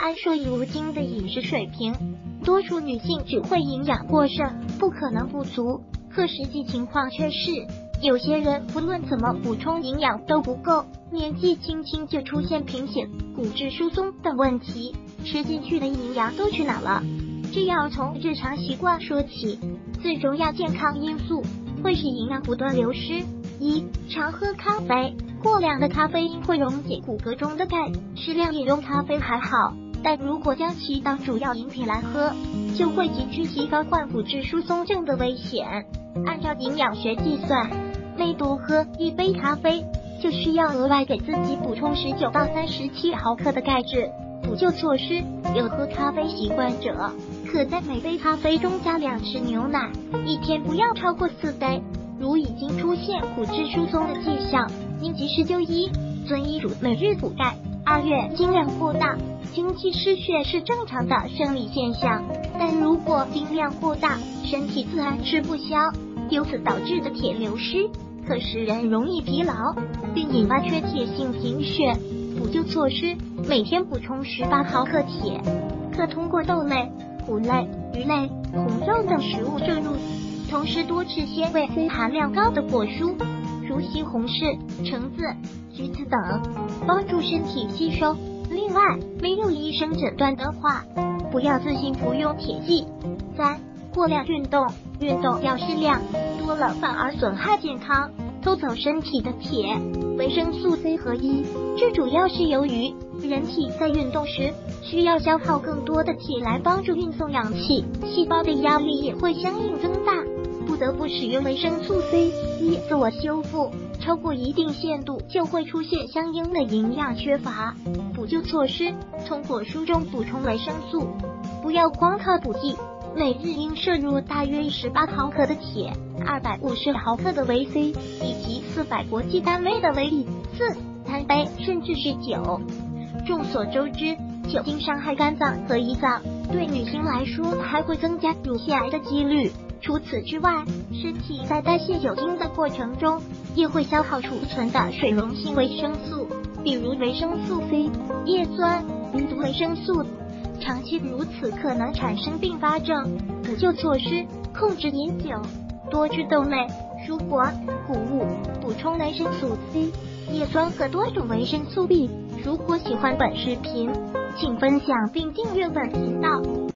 按说以如今的饮食水平，多数女性只会营养过剩，不可能不足。可实际情况却是，有些人不论怎么补充营养都不够，年纪轻轻就出现贫血、骨质疏松等问题，吃进去的营养都去哪了？这要从日常习惯说起。最重要健康因素会使营养不断流失。一、常喝咖啡。过量的咖啡因会溶解骨骼中的钙，适量饮用咖啡还好，但如果将其当主要饮品来喝，就会急剧提高患骨质疏松症的危险。按照营养学计算，每多喝一杯咖啡，就需要额外给自己补充19到37毫克的钙质。补救措施：有喝咖啡习惯者，可在每杯咖啡中加2匙牛奶，一天不要超过4杯。如已经出现骨质疏松的迹象，应及时就医。遵医嘱每日补钙。2月经量过大，经期失血是正常的生理现象，但如果经量过大，身体自然吃不消，由此导致的铁流失，可使人容易疲劳，并引发缺铁性贫血。补救措施：每天补充18毫克铁，可通过豆类、谷类、鱼类、红肉等食物摄入，同时多吃纤维 C 含量高的果蔬，如西红柿、橙子、橘子等，帮助身体吸收。另外，没有医生诊断的话，不要自行服用铁剂。3、过量运动。运动要适量，多了反而损害健康，偷走身体的铁。维生素 C 和 E， 这主要是由于人体在运动时需要消耗更多的铁来帮助运送氧气，细胞的压力也会相应增大，不得不使用维生素 C、E 自我修复，超过一定限度就会出现相应的营养缺乏。补救措施：从果蔬中补充维生素，不要光靠补剂。每日应摄入大约18毫克的铁，250毫克的维 C， 以及400国际单位的维 E。4、单杯甚至是酒。众所周知，酒精伤害肝脏和胰脏，对女性来说还会增加乳腺癌的几率。除此之外，身体在代谢酒精的过程中，也会消耗储存的水溶性维生素，比如维生素 C、叶酸、无毒维生素。长期如此可能产生并发症。补救措施：控制饮酒，多吃豆类、蔬果、谷物，补充维生素 C、叶酸和多种维生素 B。如果喜欢本视频，请分享并订阅本频道。